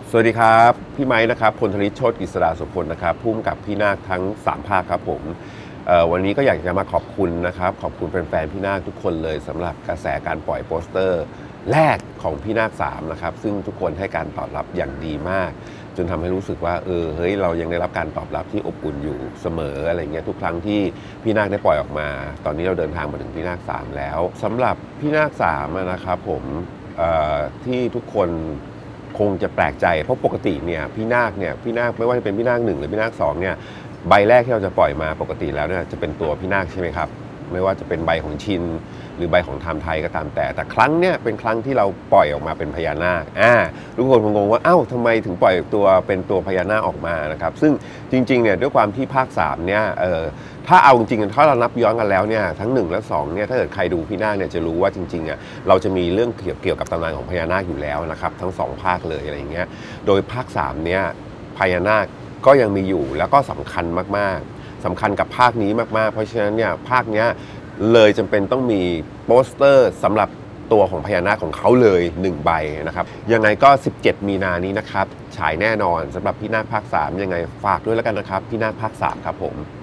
สวัสดีครับพี่ไม้นะครับพลธนิตโชติกฤษดาสุพลนะครับผู้กำกับพี่นาคทั้ง3ภาคครับผมวันนี้ก็อยากจะมาขอบคุณนะครับขอบคุณแฟนๆพี่นาคทุกคนเลยสำหรับกระแสการปล่อยโปสเตอร์แรกของพี่นาค3นะครับซึ่งทุกคนให้การตอบรับอย่างดีมากจนทำให้รู้สึกว่าเฮ้ยเรายังได้รับการตอบรับที่อบอุ่นอยู่เสมออะไรเงี้ยทุกครั้งที่พี่นาคได้ปล่อยออกมาตอนนี้เราเดินทางมาถึงพี่นาค3แล้วสำหรับพี่นาค3นะครับผมที่ทุกคนคงจะแปลกใจเพราะปกติเนี่ยพี่นาคไม่ว่าจะเป็นพี่นาค1หรือพี่นาค2เนี่ยใบแรกที่เราจะปล่อยมาปกติแล้วเนี่ยจะเป็นตัวพี่นาคใช่ไหมครับไม่ว่าจะเป็นใบของชินหรือใบของไทม์ไทยก็ตามแต่ครั้งเนี่ยเป็นครั้งที่เราปล่อยออกมาเป็นพญานาคทุกคนคงงงว่าทำไมถึงปล่อยเป็นตัวพญานาคออกมานะครับซึ่งจริงๆเนี่ยด้วยความที่ภาค3เนี่ยถ้าเอาจริงๆถ้าเรานับย้อนกันแล้วเนี่ยทั้ง1และ2เนี่ยถ้าเกิดใครดูพี่นาคเนี่ยจะรู้ว่าจริงๆเราจะมีเรื่องเกี่ยวกับตำนานของพญานาคอยู่แล้วนะครับทั้ง2ภาคเลยอะไรอย่างเงี้ยโดยภาค3เนี่ยพญานาคก็ยังมีอยู่แล้วก็สำคัญมากๆสำคัญกับภาคนี้มากๆเพราะฉะนั้นเนี่ยภาคเนี้ยเลยจำเป็นต้องมีโปสเตอร์สำหรับตัวของพญานาคของเขาเลย1ใบนะครับยังไงก็17มีนานี้นะครับฉายแน่นอนสำหรับพี่นาคภาค3ยังไงฝากด้วยแล้วกันนะครับพี่นาคภาค3ครับผม